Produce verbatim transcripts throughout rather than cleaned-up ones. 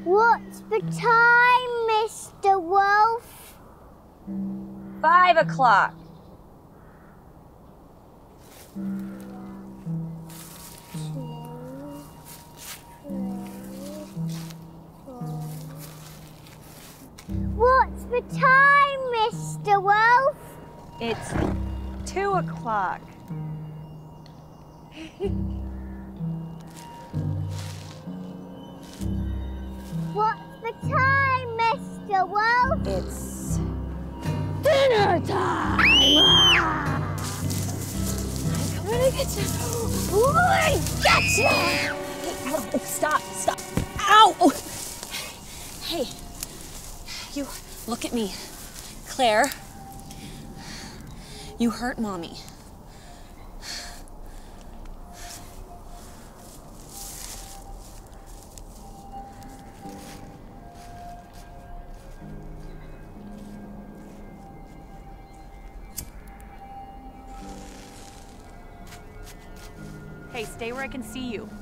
What's the time, Mister Wolf? Five o'clock. What's the time, Mister Wolf? It's two o'clock. What's the time, Mister Wolf? It's dinner time! Ah! I'm coming to get you. Oh, I got you! Hey, oh, stop, stop. Ow! Hey, you look at me. Claire, you hurt Mommy. Hey, stay where I can see you.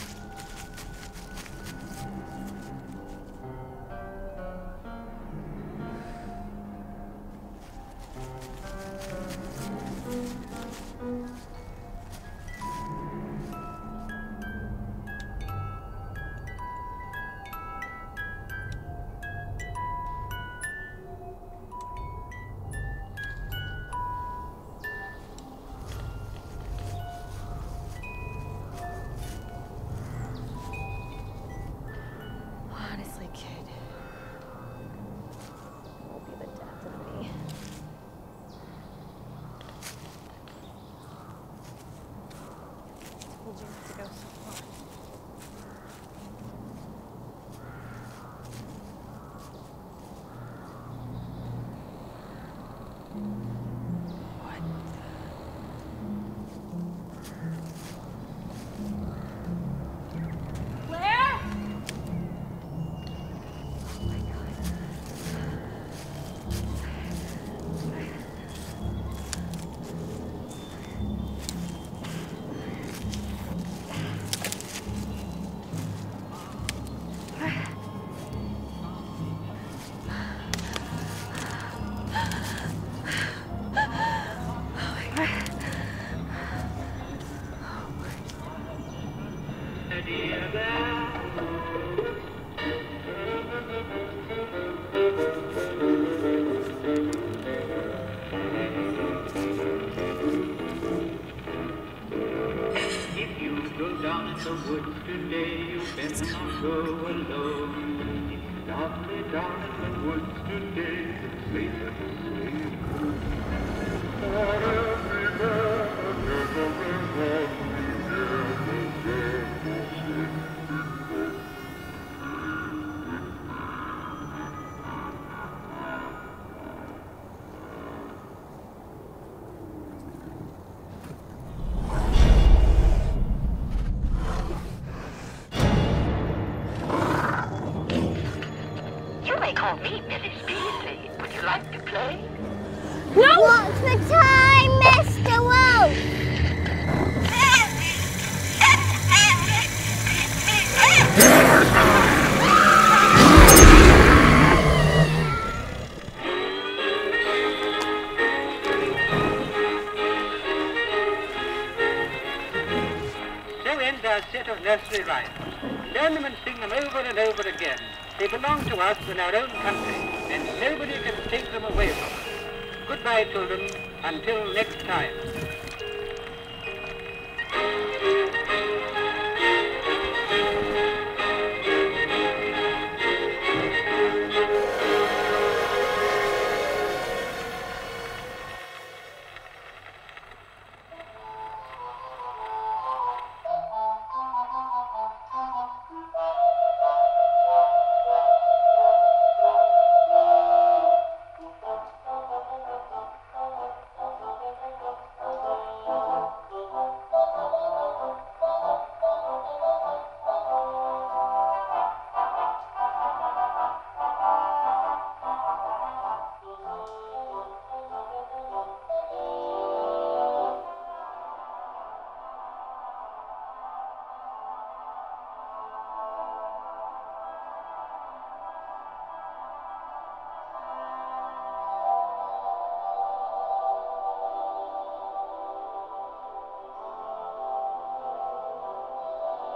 What's the time, Mister Wolf? So ends our set of nursery rhymes. Learn them and sing them over and over again. They belong to us in our own country, and nobody can take them away from us. Goodbye, children, until next time.